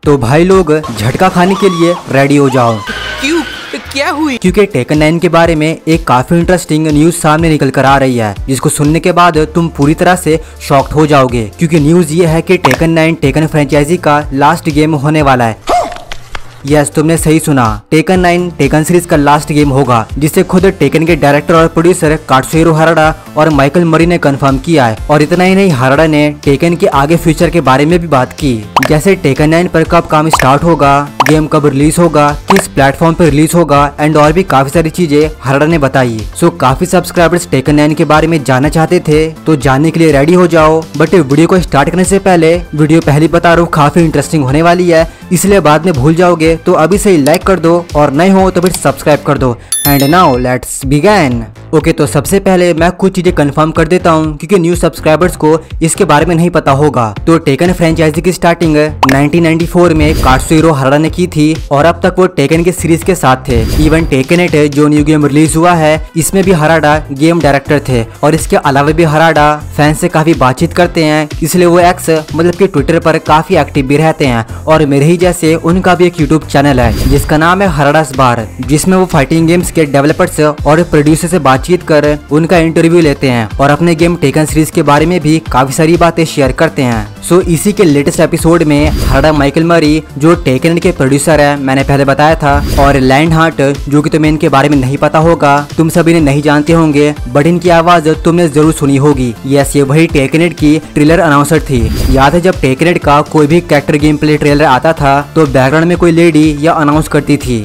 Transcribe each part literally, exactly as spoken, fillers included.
तो भाई लोग झटका खाने के लिए रेडी हो जाओ। क्यों, क्या हुई? क्योंकि टेकन नाइन के बारे में एक काफी इंटरेस्टिंग न्यूज सामने निकल कर आ रही है, जिसको सुनने के बाद तुम पूरी तरह से शॉक्ड हो जाओगे। क्योंकि न्यूज ये है कि टेकन नाइन टेकन फ्रेंचाइजी का लास्ट गेम होने वाला है। यस, तुमने सही सुना। टेकन नाइन टेकन सीरीज का लास्ट गेम होगा, जिसे खुद टेकन के डायरेक्टर और प्रोड्यूसर कात्सुहिरो हाराडा और माइकल मरी ने कंफर्म किया है। और इतना ही नहीं, हाराडा ने टेकन के आगे फ्यूचर के बारे में भी बात की, जैसे टेकन नाइन पर कब काम स्टार्ट होगा, गेम कब रिलीज होगा, किस प्लेटफॉर्म पर रिलीज होगा एंड और भी काफी सारी चीजें हाराडा ने बताई। सो काफी सब्सक्राइबर्स टेकन नाइन के बारे में जानना चाहते थे, तो जानने के लिए रेडी हो जाओ। बट वीडियो को स्टार्ट करने से पहले वीडियो पहले बता रहा हूँ काफी इंटरेस्टिंग होने वाली है, इसलिए बाद में भूल जाओगे तो अभी से ही लाइक कर दो और नए हो तो फिर सब्सक्राइब कर दो। And now let's begin. Okay, तो सबसे पहले मैं कुछ चीजें कंफर्म कर देता हूँ, क्योंकि न्यू सब्सक्राइबर्स को इसके बारे में नहीं पता होगा। तो टेकन फ्रेंचाइजी की स्टार्टिंग नाइनटीन नाइंटी फोर में कात्सुहिरो हाराडा ने की थी और अब तक वो टेकन के सीरीज के साथ थे। इवन टेकन एट जो न्यू गेम रिलीज हुआ है, इसमें भी हाराडा गेम डायरेक्टर थे। और इसके अलावा भी हाराडा फैंस से काफी बातचीत करते हैं, इसलिए वो एक्स मतलब कि ट्विटर पर काफी एक्टिव भी रहते हैं। और मेरे ही जैसे उनका भी एक यूट्यूब चैनल है जिसका नाम है हाराडास बार, जिसमें वो फाइटिंग गेम्स के डेवलपर्स और प्रोड्यूसर से बातचीत कर उनका इंटरव्यू लेते हैं और अपने गेम टेकन सीरीज के बारे में भी काफी सारी बातें शेयर करते हैं। सो इसी के लेटेस्ट एपिसोड में हाराडा माइकल मरी जो टेकन के प्रोड्यूसर है, मैंने पहले बताया था, और लैंड हार्ट जो कि तुम्हें इनके बारे में नहीं पता होगा, तुम सभी ने नहीं जानते होंगे, बट इनकी आवाज तुमने जरूर सुनी होगी। यस, ये वही टेकन एट की ट्रेलर अनाउंसर थी। याद है जब टेकन एट का कोई भी कैरेक्टर गेम प्ले ट्रेलर आता था तो बैकग्राउंड में कोई लेडी या अनाउंस करती थी।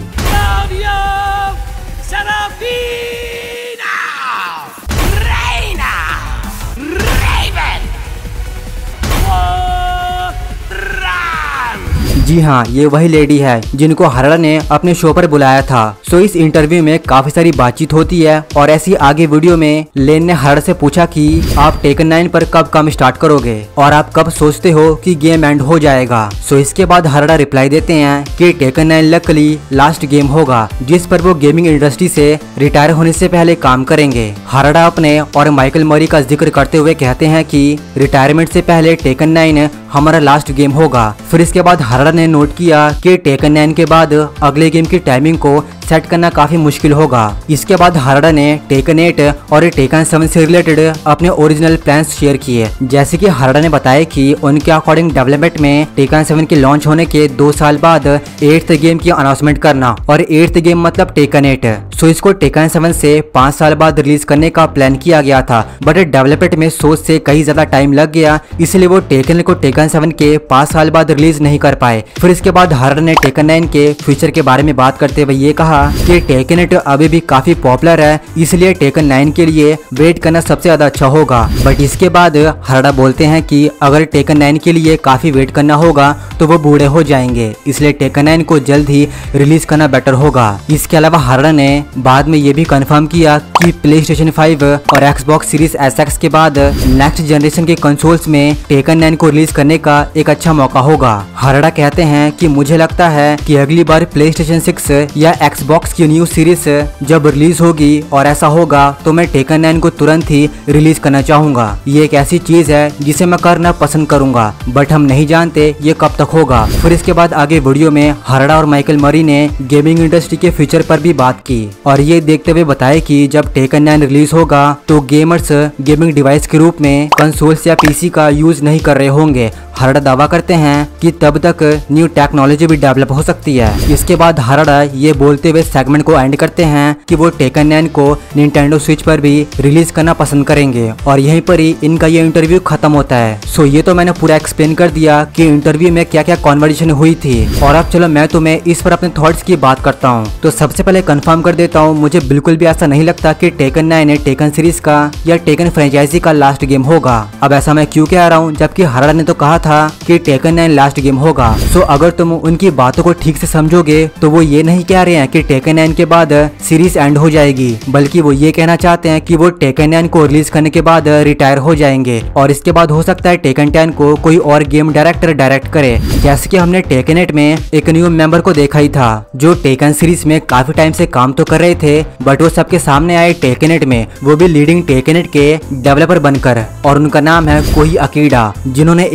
जी हाँ, ये वही लेडी है जिनको हाराडा ने अपने शो पर बुलाया था। सो इस इंटरव्यू में काफी सारी बातचीत होती है और ऐसी आगे वीडियो में लेन ने हाराडा से पूछा कि आप टेकन नाइन पर कब काम स्टार्ट करोगे और आप कब सोचते हो कि गेम एंड हो जाएगा। सो इसके बाद हाराडा रिप्लाई देते हैं कि Tekken nine luckily last game होगा, जिस पर वो गेमिंग इंडस्ट्री से रिटायर होने से पहले काम करेंगे। हाराडा अपने और माइकल मरी का जिक्र करते हुए कहते हैं कि रिटायरमेंट से पहले टेकन नाइन हमारा लास्ट गेम होगा। फिर इसके बाद हाराडा ने नोट किया कि टेकन नाइन के बाद अगले गेम की टाइमिंग को सेट करना काफी मुश्किल होगा। इसके बाद हाराडा ने टेकन एट और टेकन सेवन से रिलेटेड अपने ओरिजिनल प्लान्स शेयर किए। जैसे कि हाराडा ने बताया कि उनके अकॉर्डिंग डेवलपमेंट में टेकन सेवन के लॉन्च होने के दो साल बाद एट्थ गेम की अनाउंसमेंट करना, और एट्थ गेम मतलब टेकन एट। सो इसको टेकन सेवन से पाँच साल बाद रिलीज करने का प्लान किया गया था, बट डेवलपमेंट में सोच से कहीं ज्यादा टाइम लग गया, इसलिए वो टेकन को टेकन सेवन के पाँच साल बाद रिलीज नहीं कर पाए। फिर इसके बाद हाराडा ने टेकन नाइन के फ्यूचर के बारे में बात करते हुए ये कहा कि टेकन एट अभी भी काफी पॉपुलर है, इसलिए टेकन नाइन के लिए वेट करना सबसे ज्यादा अच्छा होगा। बट इसके बाद हाराडा बोलते हैं कि अगर टेकन नाइन के लिए काफी वेट करना होगा तो वो बूढ़े हो जाएंगे, इसलिए टेकन नाइन को जल्द ही रिलीज करना बेटर होगा। इसके अलावा हाराडा ने बाद में ये भी कंफर्म किया कि प्ले स्टेशन फाइव और एक्सबॉक्स सीरीज एस एक्स के बाद नेक्स्ट जनरेशन के कंसोल्स में टेकन नाइन को रिलीज करने का एक अच्छा मौका होगा। हाराडा कहते हैं कि मुझे लगता है कि अगली बार प्ले स्टेशन सिक्स या एक्सबॉक्स की न्यू सीरीज जब रिलीज होगी और ऐसा होगा तो मैं टेकन नाइन को तुरंत ही रिलीज करना चाहूंगा। ये एक ऐसी चीज है जिसे मैं करना पसंद करूंगा, बट हम नहीं जानते ये कब तक होगा। फिर इसके बाद आगे वीडियो में हाराडा और माइकल मरी ने गेमिंग इंडस्ट्री के फ्यूचर पर भी बात की और ये देखते हुए बताया कि जब टेकन नाइन रिलीज होगा तो गेमर्स गेमिंग डिवाइस के रूप में कंसोल्स या पीसी का यूज नहीं कर रहे होंगे। हाराडा दावा करते हैं कि तब तक न्यू टेक्नोलॉजी भी डेवलप हो सकती है। इसके बाद हाराडा ये बोलते हुए सेगमेंट को एंड करते हैं कि वो टेकन नाइन को निंटेंडो स्विच पर भी रिलीज करना पसंद करेंगे, और यहीं पर ही इनका ये इंटरव्यू खत्म होता है। सो ये तो मैंने पूरा एक्सप्लेन कर दिया कि इंटरव्यू में क्या क्या कॉन्वर्सेशन हुई थी, और अब चलो मैं तुम्हें इस पर अपने थॉट्स की बात करता हूँ। तो सबसे पहले कंफर्म कर देता हूँ, मुझे बिल्कुल भी ऐसा नहीं लगता कि टेकन नाइन टेकन सीरीज का या टेकन फ्रेंचाइजी का लास्ट गेम होगा। अब ऐसा मैं क्यों कह रहा हूँ, जबकि हाराडा ने तो कहा था कि टेकन नाइन लास्ट गेम होगा। सो अगर तुम उनकी बातों को ठीक से समझोगे तो वो ये नहीं कह रहे हैं कि टेकन नाइन के बाद सीरीज एंड हो जाएगी, बल्कि वो ये कहना चाहते हैं कि वो टेकन नाइन को रिलीज करने के बाद रिटायर हो जाएंगे और इसके बाद हो सकता है टेकन टेन को कोई और गेम डायरेक्टर डायरेक्ट करे। जैसे कि हमने टेकन एट में एक न्यू मेंबर को देखा ही था जो टेकन सीरीज में काफी टाइम से काम तो कर रहे थे, बट वो सबके सामने आए टेकन एट में, वो भी लीडिंग टेकन एट के डेवलपर बनकर, और उनका नाम है कोही अकीडा, जिन्होंने एक तरह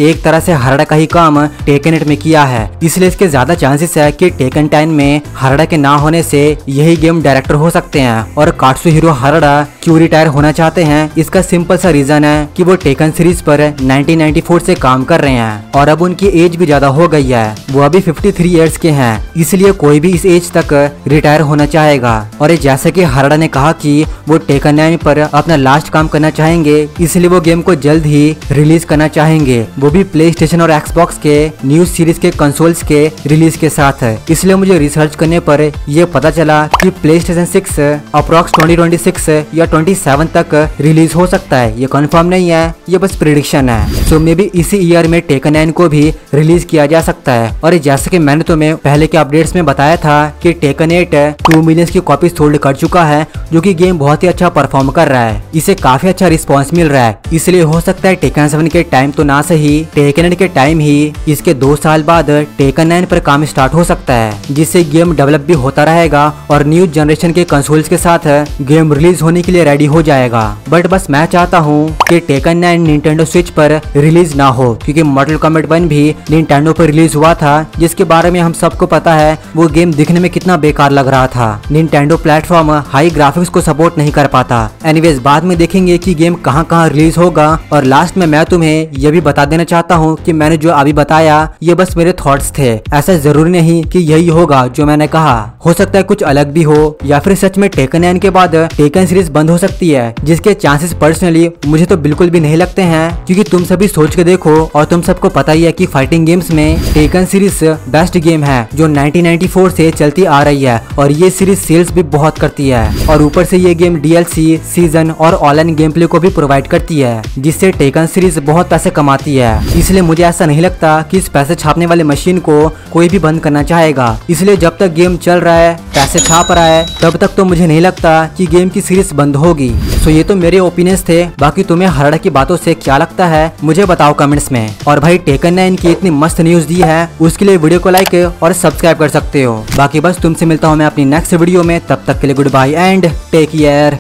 से हरड़ा का ही काम टेकन एट में किया है, इसलिए इसके ज्यादा चांसेस है कि टेकन टेन में हरड़ा के ना होने से यही गेम डायरेक्टर हो सकते हैं। और कात्सुहिरो हरड़ा क्यों रिटायर होना चाहते हैं, इसका सिंपल सा रीजन है कि वो टेकन सीरीज पर नाइनटीन नाइंटी फोर से काम कर रहे हैं और अब उनकी एज भी ज्यादा हो गई है, वो अभी तिरेपन इयर्स के हैं, इसलिए कोई भी इस एज तक रिटायर होना चाहेगा। और जैसे कि हरड़ा ने कहा कि वो टेकन नाइन पर अपना लास्ट काम करना चाहेंगे, इसलिए वो गेम को जल्द ही रिलीज करना चाहेंगे, वो भी प्ले स्टेशन और एक्सबॉक्स के न्यू सीरीज के कंसोल्स के रिलीज के साथ। इसलिए मुझे रिसर्च करने पर यह पता चला कि PlayStation six approx twenty twenty six या ट्वेंटी सेवन तक रिलीज हो सकता है। ये कंफर्म नहीं है, ये बस प्रेडिक्शन है। सो मे बी इसी ईयर में टेकन नाइन को भी रिलीज किया जा सकता है। और जैसे कि मैंने तुम्हें पहले के अपडेट्स में बताया था कि टेकन एट टू मिलियन की कॉपी सोल्ड कर चुका है, जो कि गेम बहुत ही अच्छा परफॉर्म कर रहा है, इसे काफी अच्छा रिस्पॉन्स मिल रहा है। इसलिए हो सकता है टेकन सेवन के टाइम तो ना सही, टेकन एट के टाइम ही इसके दो साल बाद टेकन नाइन पर काम स्टार्ट हो सकता है, जिससे गेम डेवलप भी होता रहेगा और न्यू जनरेशन के कंसोल्स के साथ गेम रिलीज होने के लिए रेडी हो जाएगा। बट बस मैं चाहता हूँ कि टेकन नाइन निंटेंडो स्विच पर रिलीज ना हो, क्योंकि मॉर्टल कॉम्बैट वन भी निंटेंडो पर रिलीज हुआ था, जिसके बारे में हम सबको पता है वो गेम दिखने में कितना बेकार लग रहा था। निंटेंडो प्लेटफॉर्म हाई ग्राफिक्स को सपोर्ट नहीं कर पाता। एनीवेज बाद में देखेंगे कि गेम कहां कहां रिलीज होगा। और लास्ट में मैं तुम्हें यह भी बता देना चाहता हूं कि मैंने जो अभी बताया ये बस मेरे थॉट्स थे, ऐसा जरूरी नहीं कि यही होगा जो मैंने कहा, हो सकता है कुछ अलग भी हो, या फिर सच में टेकन नाइन के बाद टेकन सीरीज बंद हो सकती है, जिसके चांसेस पर्सनली मुझे तो बिल्कुल भी नहीं लगते हैं। क्योंकि तुम सभी सोच के देखो और तुम सबको पता ही है कि फाइटिंग गेम्स में टेकन सीरीज बेस्ट गेम है, जो नाइनटीन नाइंटी फोर से चलती आ रही है और ये सीरीज सेल्स भी बहुत करती है। और ऊपर से ये गेम डीएलसी, सीजन और ऑनलाइन गेम प्ले को भी प्रोवाइड करती है, जिससे टेकन सीरीज बहुत पैसे कमाती है। इसलिए मुझे ऐसा नहीं लगता कि इस पैसे छापने वाले मशीन को कोई भी बंद करना चाहेगा। इसलिए जब तक गेम चल रहा है, पैसे छाप रहा है, तब तक तो मुझे नहीं लगता कि गेम की सीरीज बंद होगी। सो ये तो मेरे ओपिनियंस थे, बाकी तुम्हें हरड़ा की बातों से क्या लगता है मुझे बताओ कमेंट्स में। और भाई टेकन नाइन की इतनी मस्त न्यूज दी है, उसके लिए वीडियो को लाइक और सब्सक्राइब कर सकते हो। बाकी बस तुमसे मिलता हूँ मैं अपनी नेक्स्ट वीडियो में, तब तक के लिए goodbye and take care.